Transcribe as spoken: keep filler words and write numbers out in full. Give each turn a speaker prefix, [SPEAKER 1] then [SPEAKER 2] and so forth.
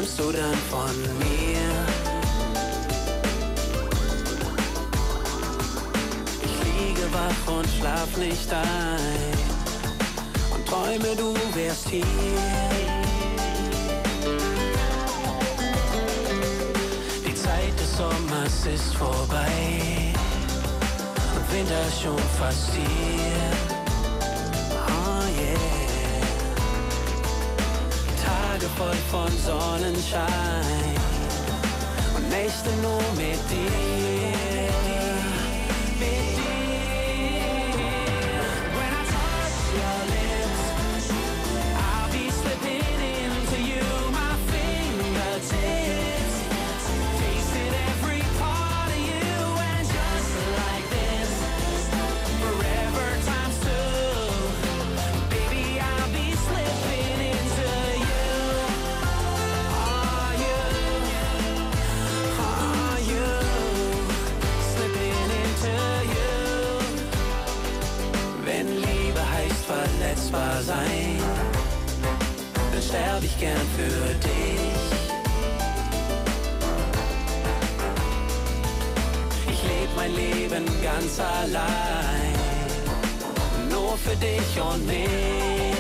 [SPEAKER 1] träumst du dann von mir? Ich liege wach und schlaf nicht ein und träume, du wärst hier. Die Zeit des Sommers ist vorbei und Winter schon fast hier. Oh yeah. Tage voll von Sonnenschein und Nächte nur mit dir. Mit dir. When I touch your lips, I'll be slipping into you. My fingertips tasted every part of you, and just like this, forever times two. Baby, I'll be slipping into you. Are you? Are you? Slipping into you. Wenn Liebe heißt verletzbar sein, dann sterb ich gern für dich. Ich leb mein Leben ganz allein, nur für dich und mich.